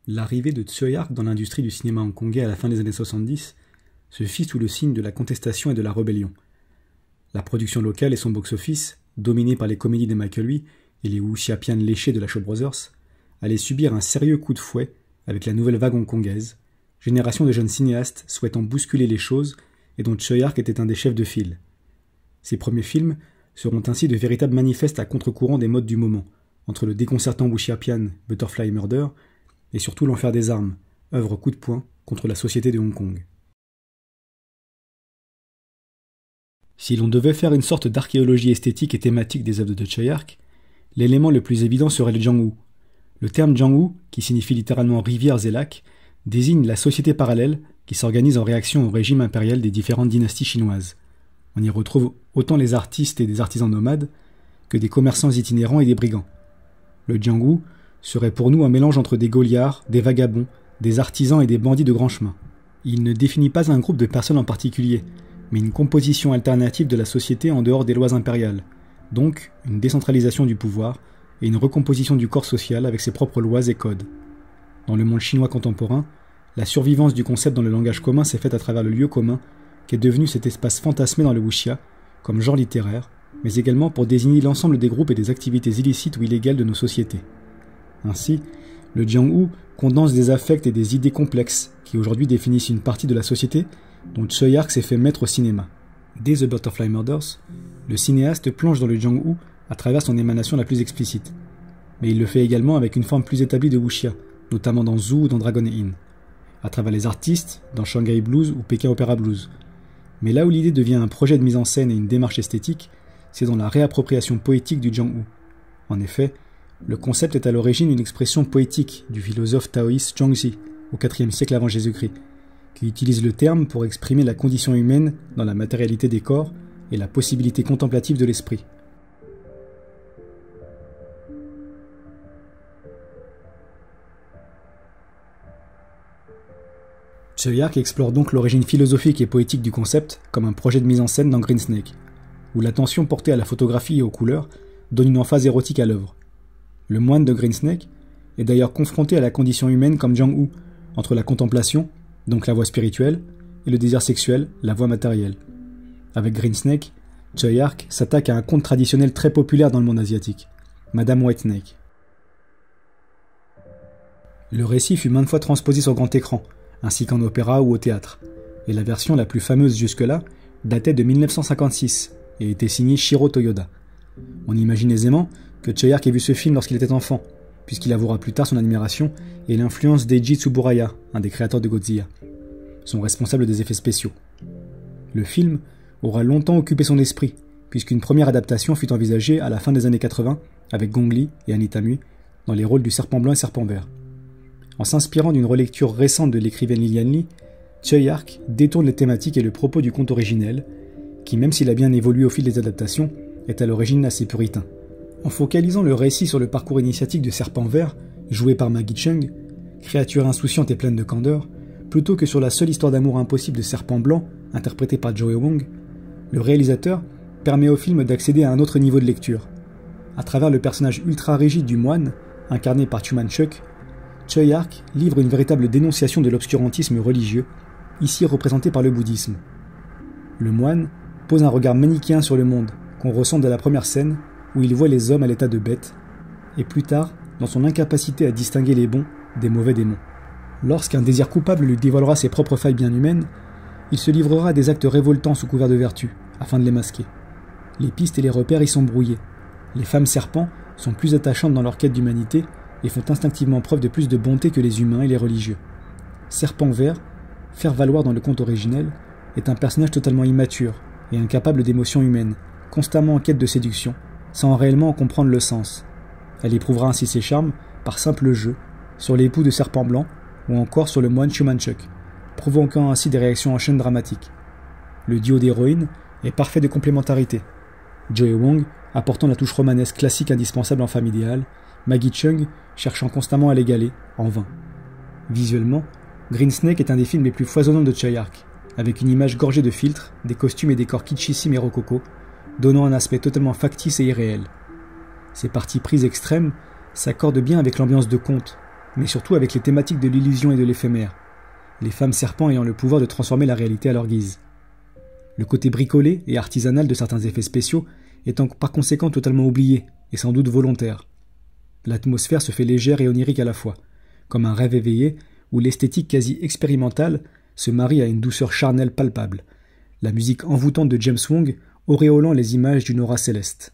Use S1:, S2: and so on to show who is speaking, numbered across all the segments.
S1: L'arrivée de Tsui Hark dans l'industrie du cinéma hongkongais à la fin des années 70 se fit sous le signe de la contestation et de la rébellion. La production locale et son box-office, dominés par les comédies des Michael Hui et les wuxia-pian léchés de la Shaw Brothers, allaient subir un sérieux coup de fouet avec la nouvelle vague hongkongaise, génération de jeunes cinéastes souhaitant bousculer les choses et dont Tsui Hark était un des chefs de file. Ses premiers films seront ainsi de véritables manifestes à contre-courant des modes du moment, entre le déconcertant wuxia-pian Butterfly Murder et surtout L'Enfer des armes, œuvre coup de poing contre la société de Hong Kong. Si l'on devait faire une sorte d'archéologie esthétique et thématique des œuvres de Tsui Hark, l'élément le plus évident serait le Jianghu. Le terme Jianghu, qui signifie littéralement rivières et lacs, désigne la société parallèle qui s'organise en réaction au régime impérial des différentes dynasties chinoises. On y retrouve autant les artistes et des artisans nomades que des commerçants itinérants et des brigands. Le Jianghu serait pour nous un mélange entre des Gauliards, des vagabonds, des artisans et des bandits de grand chemin. Il ne définit pas un groupe de personnes en particulier, mais une composition alternative de la société en dehors des lois impériales, donc une décentralisation du pouvoir et une recomposition du corps social avec ses propres lois et codes. Dans le monde chinois contemporain, la survivance du concept dans le langage commun s'est faite à travers le lieu commun, qui est devenu cet espace fantasmé dans le wuxia, comme genre littéraire, mais également pour désigner l'ensemble des groupes et des activités illicites ou illégales de nos sociétés. Ainsi, le Jianghu condense des affects et des idées complexes qui aujourd'hui définissent une partie de la société dont Tsui Hark s'est fait maître au cinéma. Dès The Butterfly Murders, le cinéaste plonge dans le Jianghu à travers son émanation la plus explicite. Mais il le fait également avec une forme plus établie de wuxia, notamment dans Zoo ou dans Dragon Inn, à travers les artistes, dans Shanghai Blues ou Pékin Opera Blues. Mais là où l'idée devient un projet de mise en scène et une démarche esthétique, c'est dans la réappropriation poétique du Jianghu. En effet, le concept est à l'origine une expression poétique du philosophe taoïste Zhuangzi, au IVe siècle avant Jésus-Christ, qui utilise le terme pour exprimer la condition humaine dans la matérialité des corps et la possibilité contemplative de l'esprit. Tsui Hark explore donc l'origine philosophique et poétique du concept comme un projet de mise en scène dans Green Snake, où l'attention portée à la photographie et aux couleurs donne une emphase érotique à l'œuvre. Le moine de Green Snake est d'ailleurs confronté à la condition humaine comme Jianghu, entre la contemplation, donc la voie spirituelle, et le désir sexuel, la voie matérielle. Avec Green Snake, Tsui Hark s'attaque à un conte traditionnel très populaire dans le monde asiatique, Madame Whitesnake. Le récit fut maintes fois transposé sur grand écran, ainsi qu'en opéra ou au théâtre, et la version la plus fameuse jusque-là datait de 1956 et était signée Shiro Toyoda. On imagine aisément que Tsui Hark ait vu ce film lorsqu'il était enfant, puisqu'il avouera plus tard son admiration et l'influence d'Eiji Tsuburaya, un des créateurs de Godzilla, son responsable des effets spéciaux. Le film aura longtemps occupé son esprit, puisqu'une première adaptation fut envisagée à la fin des années 80 avec Gong Li et Anita Mui dans les rôles du serpent blanc et serpent vert. En s'inspirant d'une relecture récente de l'écrivaine Lilian Li, Tsui Hark détourne les thématiques et le propos du conte originel, qui, même s'il a bien évolué au fil des adaptations, est à l'origine assez puritain. En focalisant le récit sur le parcours initiatique de Serpent Vert, joué par Maggie Cheung, créature insouciante et pleine de candeur, plutôt que sur la seule histoire d'amour impossible de Serpent Blanc, interprétée par Joe Wong, le réalisateur permet au film d'accéder à un autre niveau de lecture. À travers le personnage ultra-rigide du moine, incarné par Chu Man-chuk, Tsui Hark livre une véritable dénonciation de l'obscurantisme religieux, ici représenté par le bouddhisme. Le moine pose un regard manichéen sur le monde, qu'on ressent dès la première scène, où il voit les hommes à l'état de bêtes, et plus tard, dans son incapacité à distinguer les bons des mauvais démons. Lorsqu'un désir coupable lui dévoilera ses propres failles bien humaines, il se livrera à des actes révoltants sous couvert de vertu, afin de les masquer. Les pistes et les repères y sont brouillés. Les femmes serpents sont plus attachantes dans leur quête d'humanité et font instinctivement preuve de plus de bonté que les humains et les religieux. Serpent Vert, faire valoir dans le conte originel, est un personnage totalement immature et incapable d'émotions humaines, constamment en quête de séduction, sans réellement en comprendre le sens. Elle éprouvera ainsi ses charmes par simple jeu, sur l'époux de Serpent Blanc, ou encore sur le moine Chu Man-chuk, provoquant ainsi des réactions en chaîne dramatiques. Le duo d'héroïnes est parfait de complémentarité. Joe Wong apportant la touche romanesque classique indispensable en femme idéale, Maggie Cheung cherchant constamment à l'égaler, en vain. Visuellement, Green Snake est un des films les plus foisonnants de Tsui Hark, avec une image gorgée de filtres, des costumes et décors kitschissimes et rococo, donnant un aspect totalement factice et irréel. Ces parties prises extrêmes s'accordent bien avec l'ambiance de conte, mais surtout avec les thématiques de l'illusion et de l'éphémère, les femmes serpents ayant le pouvoir de transformer la réalité à leur guise. Le côté bricolé et artisanal de certains effets spéciaux étant par conséquent totalement oublié, et sans doute volontaire. L'atmosphère se fait légère et onirique à la fois, comme un rêve éveillé où l'esthétique quasi expérimentale se marie à une douceur charnelle palpable, la musique envoûtante de James Wong auréolant les images d'une aura céleste.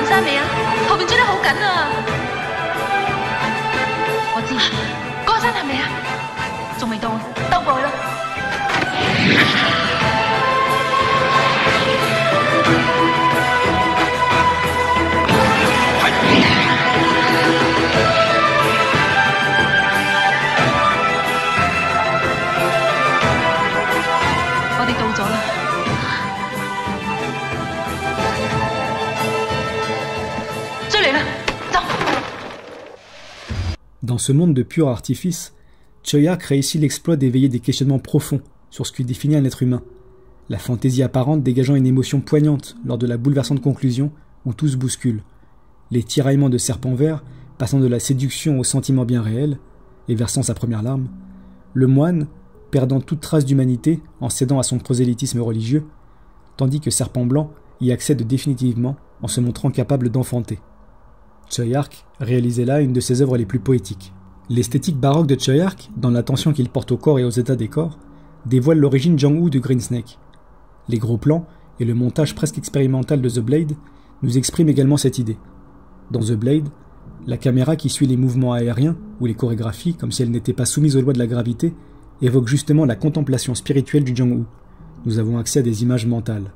S1: Dans ce monde de pur artifice, Choi Ark réussit l'exploit d'éveiller des questionnements profonds sur ce qui définit un être humain, la fantaisie apparente dégageant une émotion poignante lors de la bouleversante conclusion où tout se bouscule, les tiraillements de serpent vert passant de la séduction au sentiment bien réel et versant sa première larme, le moine perdant toute trace d'humanité en cédant à son prosélytisme religieux, tandis que Serpent Blanc y accède définitivement en se montrant capable d'enfanter. Choi Ark réalisait là une de ses œuvres les plus poétiques. L'esthétique baroque de Choi Ark, dans l'attention qu'il porte au corps et aux états des corps, dévoile l'origine Jang-woo de Green Snake. Les gros plans et le montage presque expérimental de The Blade nous expriment également cette idée. Dans The Blade, la caméra qui suit les mouvements aériens ou les chorégraphies comme si elles n'étaient pas soumises aux lois de la gravité évoque justement la contemplation spirituelle du Jang-woo. Nous avons accès à des images mentales.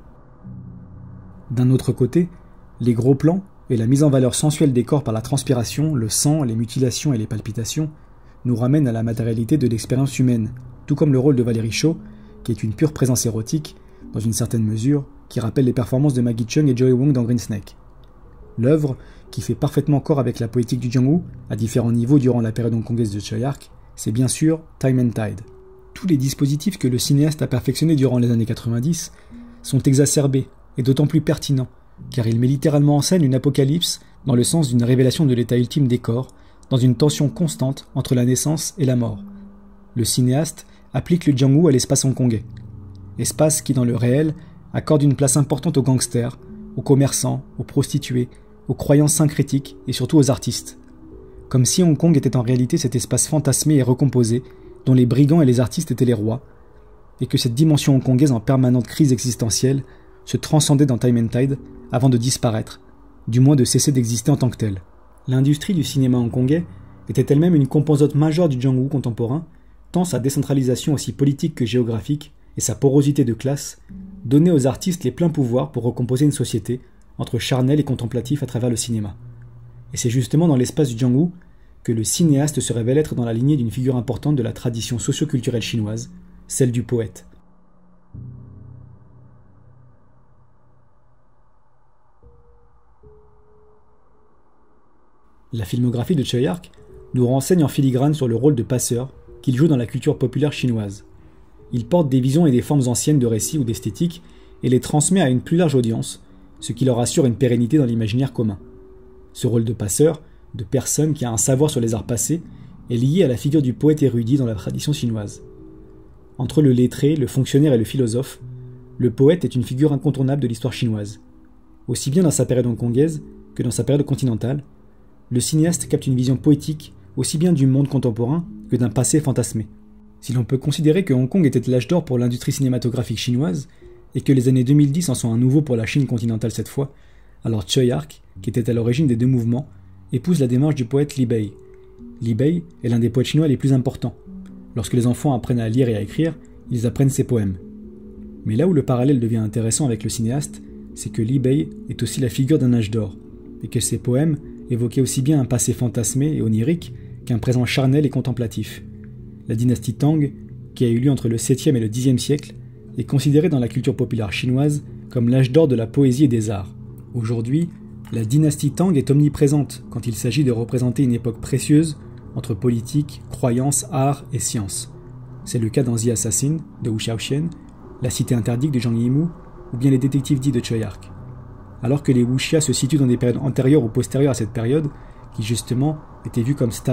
S1: D'un autre côté, les gros plans et la mise en valeur sensuelle des corps par la transpiration, le sang, les mutilations et les palpitations nous ramènent à la matérialité de l'expérience humaine, tout comme le rôle de Valérie Shaw, qui est une pure présence érotique, dans une certaine mesure, qui rappelle les performances de Maggie Cheung et Joey Wong dans Green Snake. L'œuvre, qui fait parfaitement corps avec la poétique du Jang-woo, à différents niveaux durant la période hongkongaise de Choi Ark, c'est bien sûr Time and Tide. Tous les dispositifs que le cinéaste a perfectionnés durant les années 90 sont exacerbés et d'autant plus pertinents, car il met littéralement en scène une apocalypse dans le sens d'une révélation de l'état ultime des corps, dans une tension constante entre la naissance et la mort. Le cinéaste applique le Jang-woo à l'espace hongkongais, espace qui dans le réel accorde une place importante aux gangsters, aux commerçants, aux prostituées, aux croyances syncrétiques et surtout aux artistes. Comme si Hong Kong était en réalité cet espace fantasmé et recomposé, dont les brigands et les artistes étaient les rois, et que cette dimension hongkongaise en permanente crise existentielle se transcendait dans Time and Tide avant de disparaître, du moins de cesser d'exister en tant que telle. L'industrie du cinéma hongkongais était elle-même une composante majeure du Jang-woo contemporain, tant sa décentralisation aussi politique que géographique et sa porosité de classe donnaient aux artistes les pleins pouvoirs pour recomposer une société entre charnel et contemplatif à travers le cinéma. Et c'est justement dans l'espace du Jang-woo que le cinéaste se révèle être dans la lignée d'une figure importante de la tradition socio-culturelle chinoise, celle du poète. La filmographie de Choi Ark nous renseigne en filigrane sur le rôle de passeur qu'il joue dans la culture populaire chinoise. Il porte des visions et des formes anciennes de récits ou d'esthétique et les transmet à une plus large audience, ce qui leur assure une pérennité dans l'imaginaire commun. Ce rôle de passeur, de personne qui a un savoir sur les arts passés, est lié à la figure du poète érudit dans la tradition chinoise. Entre le lettré, le fonctionnaire et le philosophe, le poète est une figure incontournable de l'histoire chinoise. Aussi bien dans sa période hongkongaise que dans sa période continentale, le cinéaste capte une vision poétique aussi bien du monde contemporain que d'un passé fantasmé. Si l'on peut considérer que Hong Kong était l'âge d'or pour l'industrie cinématographique chinoise, et que les années 2010 en sont un nouveau pour la Chine continentale cette fois, alors Choi Ark, qui était à l'origine des deux mouvements, épouse la démarche du poète Li Bei. Li Bei est l'un des poètes chinois les plus importants. Lorsque les enfants apprennent à lire et à écrire, ils apprennent ses poèmes. Mais là où le parallèle devient intéressant avec le cinéaste, c'est que Li Bei est aussi la figure d'un âge d'or, et que ses poèmes évoquaient aussi bien un passé fantasmé et onirique qu'un présent charnel et contemplatif. La dynastie Tang, qui a eu lieu entre le 7e et le 10e siècle, est considérée dans la culture populaire chinoise comme l'âge d'or de la poésie et des arts. Aujourd'hui, la dynastie Tang est omniprésente quand il s'agit de représenter une époque précieuse entre politique, croyance, art et science. C'est le cas dans The Assassin de Wu Xiaoxian, La Cité interdite de Zhang Yimou ou bien Les Détectives dits de Choi Ark. Alors que les wuxia se situent dans des périodes antérieures ou postérieures à cette période, qui justement étaient vues comme stables,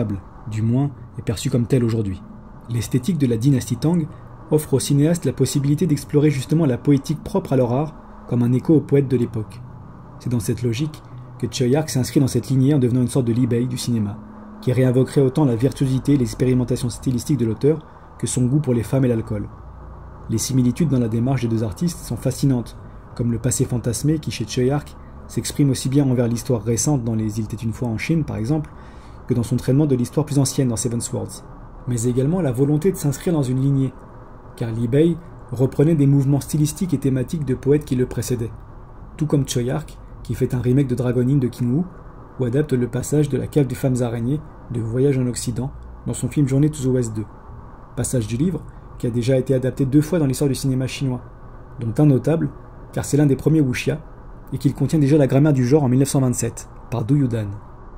S1: du moins est perçue comme telle aujourd'hui. L'esthétique de la dynastie Tang offre aux cinéastes la possibilité d'explorer justement la poétique propre à leur art comme un écho aux poètes de l'époque. C'est dans cette logique que Tsui Hark s'inscrit dans cette lignée en devenant une sorte de Li Bei du cinéma, qui réinvoquerait autant la virtuosité et l'expérimentation stylistique de l'auteur que son goût pour les femmes et l'alcool. Les similitudes dans la démarche des deux artistes sont fascinantes, comme le passé fantasmé qui, chez Tsui Hark, s'exprime aussi bien envers l'histoire récente dans Les Îles étaient une fois en Chine, par exemple, que dans son traitement de l'histoire plus ancienne dans Seven Swords. Mais également la volonté de s'inscrire dans une lignée, car Li Bei reprenait des mouvements stylistiques et thématiques de poètes qui le précédaient, tout comme Tsui Hark, qui fait un remake de Dragon Inn de King Wu, ou adapte le passage de la cave des femmes araignées de Voyage en Occident dans son film Journey to the West 2. Passage du livre qui a déjà été adapté 2 fois dans l'histoire du cinéma chinois, dont un notable, car c'est l'un des premiers wuxia, et qu'il contient déjà la grammaire du genre en 1927, par Du Yudan.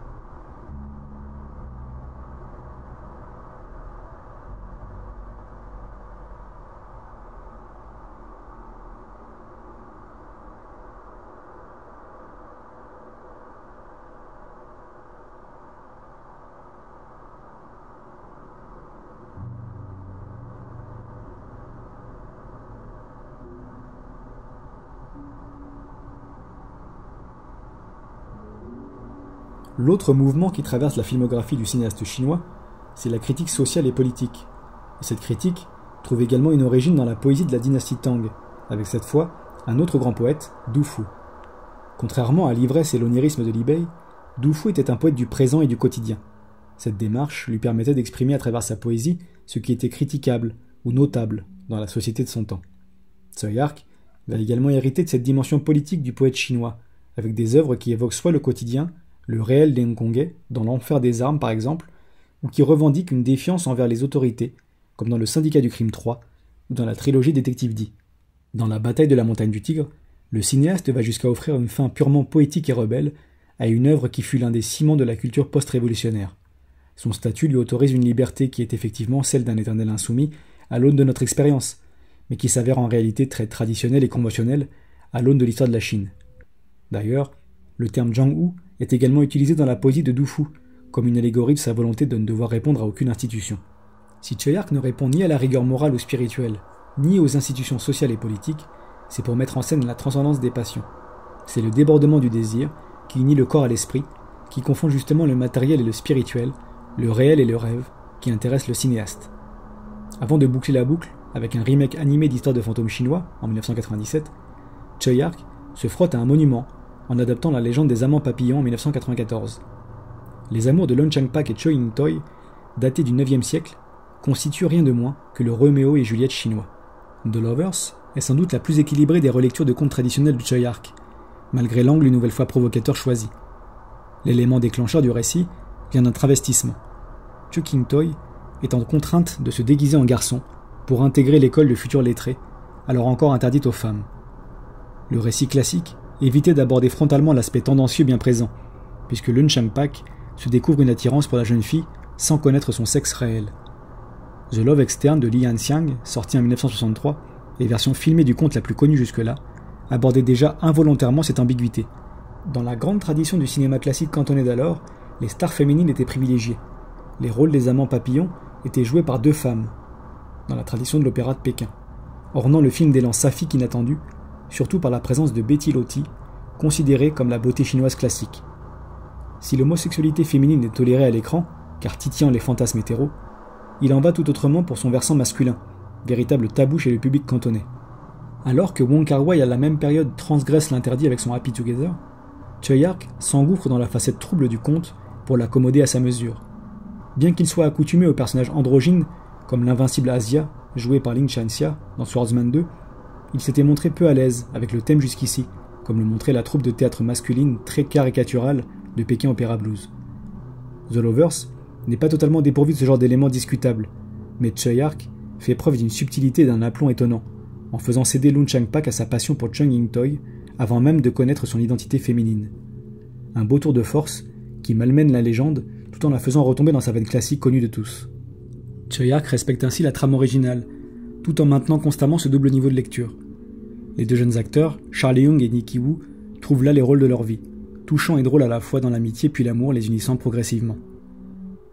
S1: L'autre mouvement qui traverse la filmographie du cinéaste chinois, c'est la critique sociale et politique. Et cette critique trouve également une origine dans la poésie de la dynastie Tang, avec cette fois un autre grand poète, Du Fu. Contrairement à l'ivresse et l'onirisme de Li Bei, Du Fu était un poète du présent et du quotidien. Cette démarche lui permettait d'exprimer à travers sa poésie ce qui était critiquable ou notable dans la société de son temps. Tsui Hark va également hériter de cette dimension politique du poète chinois, avec des œuvres qui évoquent soit le quotidien, le réel des Hongkongais, dans l'enfer des armes par exemple, ou qui revendiquent une défiance envers les autorités, comme dans le Syndicat du crime 3, ou dans la trilogie Détective D. Dans la bataille de la montagne du Tigre, le cinéaste va jusqu'à offrir une fin purement poétique et rebelle à une œuvre qui fut l'un des ciments de la culture post-révolutionnaire. Son statut lui autorise une liberté qui est effectivement celle d'un éternel insoumis à l'aune de notre expérience, mais qui s'avère en réalité très traditionnelle et conventionnelle à l'aune de l'histoire de la Chine. D'ailleurs, le terme Jianghu est également utilisé dans la poésie de Du Fu, comme une allégorie de sa volonté de ne devoir répondre à aucune institution. Si Tsui Hark ne répond ni à la rigueur morale ou spirituelle, ni aux institutions sociales et politiques, c'est pour mettre en scène la transcendance des passions. C'est le débordement du désir qui unit le corps à l'esprit, qui confond justement le matériel et le spirituel, le réel et le rêve, qui intéresse le cinéaste. Avant de boucler la boucle, avec un remake animé d'Histoire de fantômes chinois, en 1997, Tsui Hark se frotte à un monument en adaptant la légende des amants papillons en 1994. Les amours de Lun Changpak et Choi Ying-toi, datés du 9e siècle, constituent rien de moins que le Roméo et Juliette chinois. The Lovers est sans doute la plus équilibrée des relectures de contes traditionnels de Tsui Hark, malgré l'angle une nouvelle fois provocateur choisi. L'élément déclencheur du récit vient d'un travestissement. Choi Ying-toi étant contrainte de se déguiser en garçon pour intégrer l'école de futurs lettrés, alors encore interdite aux femmes. Le récit classique évitait d'aborder frontalement l'aspect tendancieux bien présent, puisque Lun Changpak se découvre une attirance pour la jeune fille sans connaître son sexe réel. The Love Externe de Li Yanxiang, sorti en 1963, et version filmée du conte la plus connue jusque-là, abordait déjà involontairement cette ambiguïté. Dans la grande tradition du cinéma classique cantonais d'alors, les stars féminines étaient privilégiées. Les rôles des amants papillons étaient joués par 2 femmes, dans la tradition de l'opéra de Pékin, ornant le film d'élan saphique inattendu, surtout par la présence de Betty Loti, considérée comme la beauté chinoise classique. Si l'homosexualité féminine est tolérée à l'écran, car titillant les fantasmes hétéros, il en va tout autrement pour son versant masculin, véritable tabou chez le public cantonais. Alors que Wong Kar-wai à la même période transgresse l'interdit avec son Happy Together, Tsui Hark s'engouffre dans la facette trouble du conte pour l'accommoder à sa mesure. Bien qu'il soit accoutumé aux personnages androgynes, comme l'invincible Asia, joué par Ling Chanxia dans Swordsman 2, il s'était montré peu à l'aise avec le thème jusqu'ici, comme le montrait la troupe de théâtre masculine très caricaturale de Pékin Opéra Blues. The Lovers n'est pas totalement dépourvu de ce genre d'éléments discutables, mais Tsui Hark fait preuve d'une subtilité et d'un aplomb étonnant, en faisant céder Lun Changpak à sa passion pour Choi Ying-toi avant même de connaître son identité féminine. Un beau tour de force qui malmène la légende tout en la faisant retomber dans sa veine classique connue de tous. Tsui Hark respecte ainsi la trame originale, tout en maintenant constamment ce double niveau de lecture. Les 2 jeunes acteurs, Charlie Young et Nicky Wu, trouvent là les rôles de leur vie, touchants et drôles à la fois dans l'amitié puis l'amour les unissant progressivement.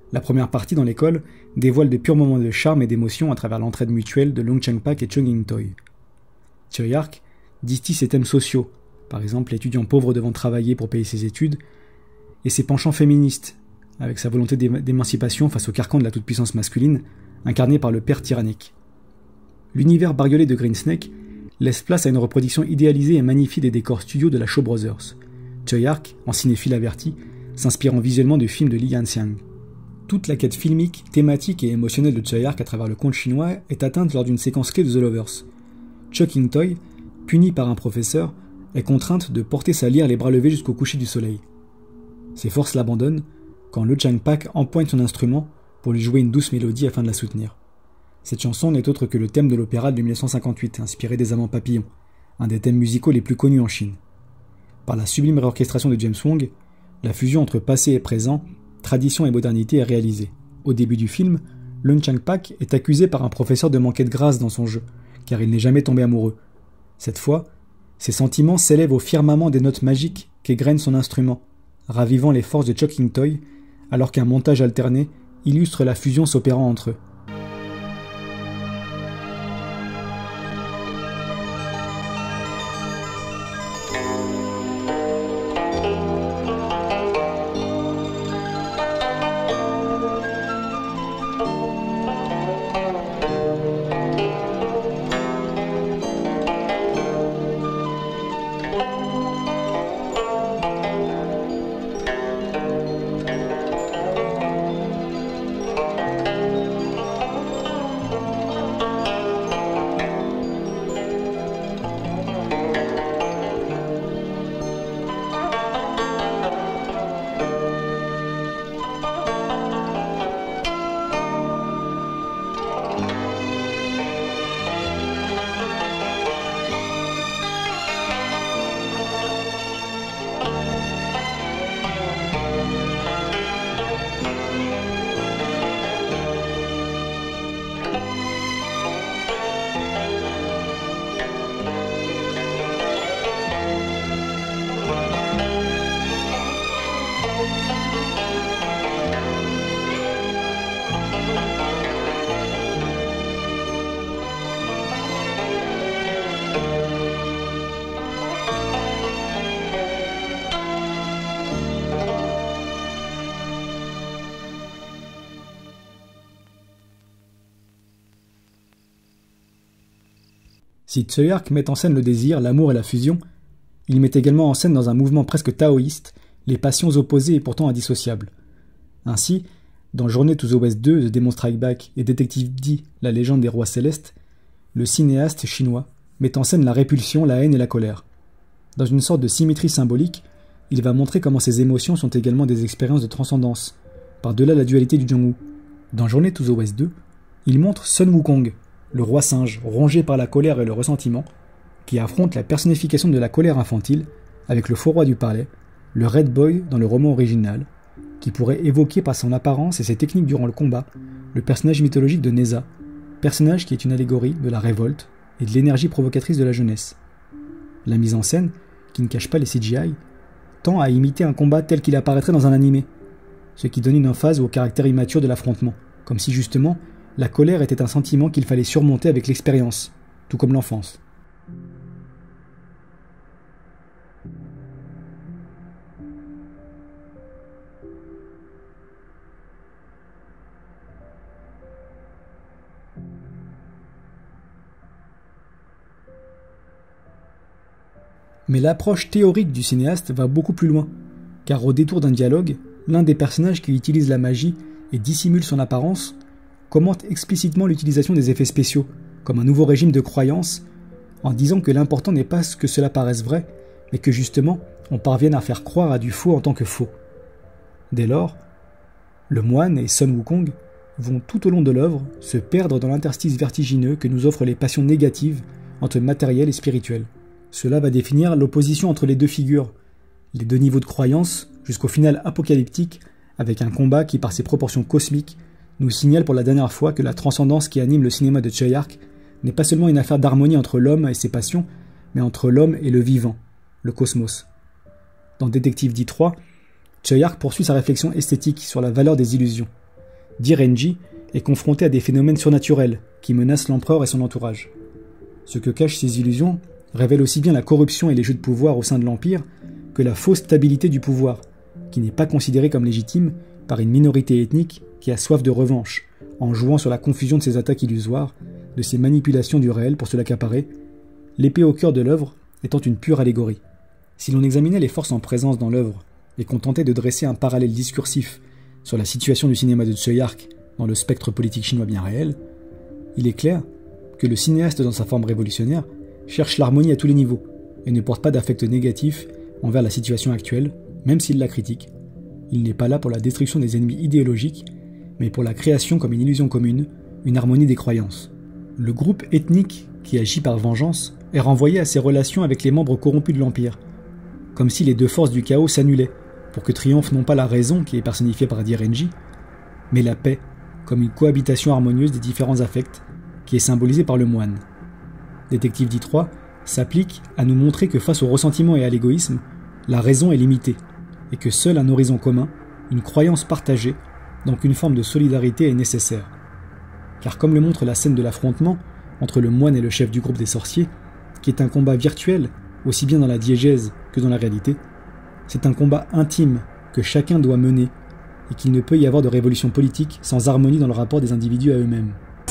S1: La première partie, dans l'école, dévoile de purs moments de charme et d'émotion à travers l'entraide mutuelle de Long Chang-pak et Chung In-toy. Choi-ark distille ses thèmes sociaux, par exemple l'étudiant pauvre devant travailler pour payer ses études, et ses penchants féministes, avec sa volonté d'émancipation face au carcan de la toute-puissance masculine, incarné par le père tyrannique. L'univers bariolé de Greensnake laisse place à une reproduction idéalisée et magnifiée des décors studio de la Shaw Brothers. Choi-ark, en cinéphile averti, s'inspirant visuellement du film de Lee Han-siang. Toute la quête filmique, thématique et émotionnelle de Choi-ark à travers le conte chinois est atteinte lors d'une séquence clé de The Lovers. Chung In-toy, punie par un professeur, est contrainte de porter sa lyre les bras levés jusqu'au coucher du soleil. Ses forces l'abandonnent quand Long Chang-pak empoigne son instrument pour lui jouer une douce mélodie afin de la soutenir. Cette chanson n'est autre que le thème de l'opéra de 1958, inspiré des Amants Papillons, un des thèmes musicaux les plus connus en Chine. Par la sublime réorchestration de James Wong, la fusion entre passé et présent, tradition et modernité est réalisée. Au début du film, Long Chang-pak est accusé par un professeur de manquer de grâce dans son jeu, car il n'est jamais tombé amoureux. Cette fois, ses sentiments s'élèvent au firmament des notes magiques qu'égrène son instrument, ravivant les forces de Chung In-toy, alors qu'un montage alterné illustre la fusion s'opérant entre eux. Si Choi-ark met en scène le désir, l'amour et la fusion, il met également en scène dans un mouvement presque taoïste les passions opposées et pourtant indissociables. Ainsi, dans Journey to the West 2, The Demon Strike Back et Détective D, La légende des rois célestes, le cinéaste chinois met en scène la répulsion, la haine et la colère. Dans une sorte de symétrie symbolique, il va montrer comment ces émotions sont également des expériences de transcendance, par-delà la dualité du Jong-woo. Dans Journey to the West 2, il montre Sun Wukong, le roi singe rongé par la colère et le ressentiment, qui affronte la personnification de la colère infantile avec le faux roi du parler, le Red Boy dans le roman original, qui pourrait évoquer par son apparence et ses techniques durant le combat le personnage mythologique de Neza, personnage qui est une allégorie de la révolte et de l'énergie provocatrice de la jeunesse. La mise en scène, qui ne cache pas les CGI, tend à imiter un combat tel qu'il apparaîtrait dans un animé, ce qui donne une emphase au caractère immature de l'affrontement, comme si justement la colère était un sentiment qu'il fallait surmonter avec l'expérience, tout comme l'enfance. Mais l'approche théorique du cinéaste va beaucoup plus loin, car au détour d'un dialogue, l'un des personnages qui utilise la magie et dissimule son apparence commente explicitement l'utilisation des effets spéciaux, comme un nouveau régime de croyance, en disant que l'important n'est pas que cela paraisse vrai, mais que justement, on parvienne à faire croire à du faux en tant que faux. Dès lors, le moine et Sun Wukong vont tout au long de l'œuvre se perdre dans l'interstice vertigineux que nous offrent les passions négatives entre matériel et spirituel. Cela va définir l'opposition entre les deux figures, les deux niveaux de croyance, jusqu'au final apocalyptique, avec un combat qui, par ses proportions cosmiques, nous signale pour la dernière fois que la transcendance qui anime le cinéma de Choi-ark n'est pas seulement une affaire d'harmonie entre l'homme et ses passions, mais entre l'homme et le vivant, le cosmos. Dans Détective D3, Choi-ark poursuit sa réflexion esthétique sur la valeur des illusions. Direnji est confronté à des phénomènes surnaturels qui menacent l'empereur et son entourage. Ce que cachent ces illusions révèle aussi bien la corruption et les jeux de pouvoir au sein de l'Empire que la fausse stabilité du pouvoir, qui n'est pas considéré comme légitime par une minorité ethnique qui a soif de revanche, en jouant sur la confusion de ses attaques illusoires, de ses manipulations du réel pour se l'accaparer, l'épée au cœur de l'œuvre étant une pure allégorie. Si l'on examinait les forces en présence dans l'œuvre et qu'on tentait de dresser un parallèle discursif sur la situation du cinéma de Tsui-Hark dans le spectre politique chinois bien réel, il est clair que le cinéaste dans sa forme révolutionnaire cherche l'harmonie à tous les niveaux et ne porte pas d'affect négatif envers la situation actuelle, même s'il la critique. Il n'est pas là pour la destruction des ennemis idéologiques, mais pour la création comme une illusion commune, une harmonie des croyances. Le groupe ethnique qui agit par vengeance est renvoyé à ses relations avec les membres corrompus de l'Empire, comme si les deux forces du chaos s'annulaient, pour que triomphe non pas la raison qui est personnifiée par Direnji, mais la paix, comme une cohabitation harmonieuse des différents affects, qui est symbolisée par le moine. Détective D3 s'applique à nous montrer que face au ressentiment et à l'égoïsme, la raison est limitée, et que seul un horizon commun, une croyance partagée, donc une forme de solidarité est nécessaire. Car comme le montre la scène de l'affrontement entre le moine et le chef du groupe des sorciers, qui est un combat virtuel, aussi bien dans la diégèse que dans la réalité, c'est un combat intime que chacun doit mener, et qu'il ne peut y avoir de révolution politique sans harmonie dans le rapport des individus à eux-mêmes.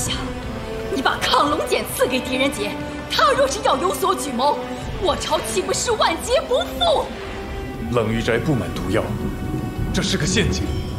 S2: 冷玉斋布满毒药，这是个陷阱。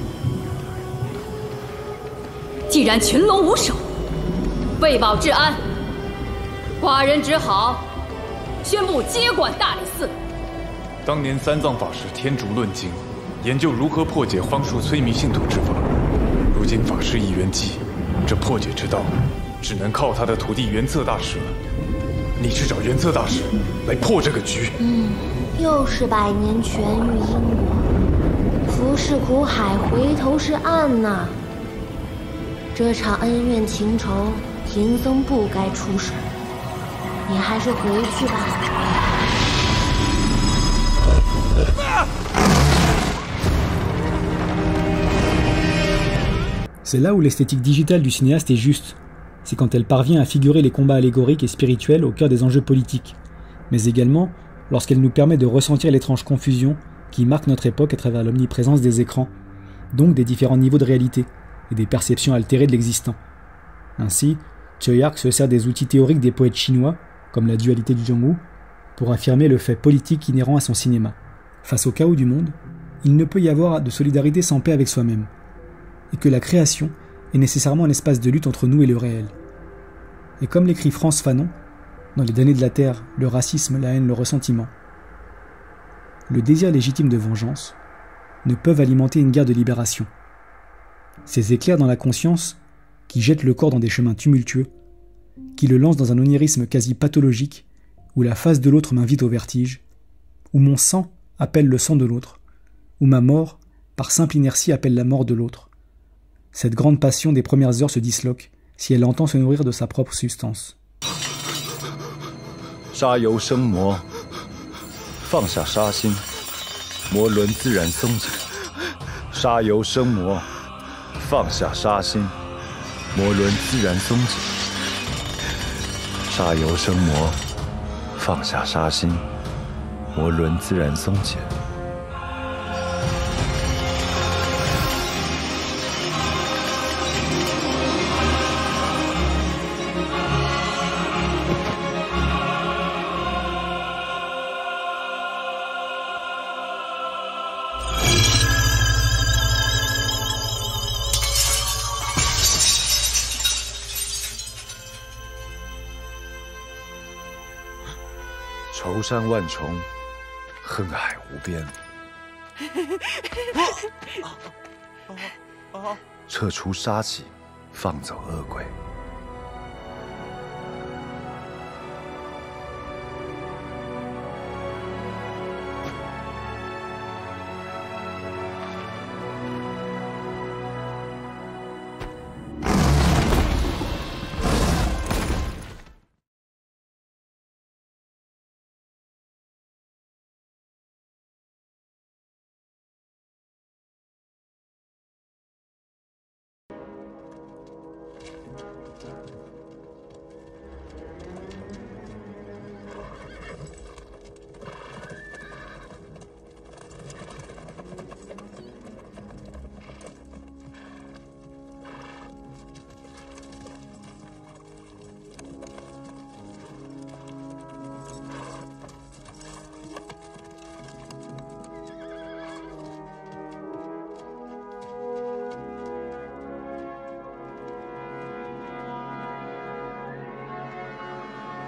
S3: 既然群龙无首，为保治安，寡人只好宣布接管大理寺。
S2: 当年三藏法师天竺论经，研究如何破解荒树催迷信徒之法。如今法师已圆寂，这破解之道，只能靠他的徒弟元策大师了。你去找元策大师来破这个局。
S4: 又是百年全域因果，浮是苦海，回头是岸呐。这场恩怨情仇，贫僧不该出手。你还是回去吧。
S1: C'est là où l'esthétique digitale du cinéaste est juste. C'est quand elle parvient à figurer les combats allégoriques et spirituels au cœur des enjeux politiques, mais également lorsqu'elle nous permet de ressentir l'étrange confusion qui marque notre époque à travers l'omniprésence des écrans, donc des différents niveaux de réalité et des perceptions altérées de l'existant. Ainsi, Tsui-Hark se sert des outils théoriques des poètes chinois, comme la dualité du Zhongwu, pour affirmer le fait politique inhérent à son cinéma. Face au chaos du monde, il ne peut y avoir de solidarité sans paix avec soi-même, et que la création est nécessairement un espace de lutte entre nous et le réel. Et comme l'écrit France Fanon, dans Les damnés de la Terre, le racisme, la haine, le ressentiment, le désir légitime de vengeance ne peuvent alimenter une guerre de libération. Ces éclairs dans la conscience qui jettent le corps dans des chemins tumultueux, qui le lancent dans un onirisme quasi pathologique, où la face de l'autre m'invite au vertige, où mon sang appelle le sang de l'autre, où ma mort, par simple inertie, appelle la mort de l'autre. Cette grande passion des premières heures se disloque si elle entend se nourrir de sa propre substance.
S5: 杀由生魔，放下杀心，魔轮自然松解。杀由生魔，放下杀心，魔轮自然松解。杀由生魔，放下杀心，魔轮自然松解。愁山万重，恨海无边。撤除杀气，放走恶鬼。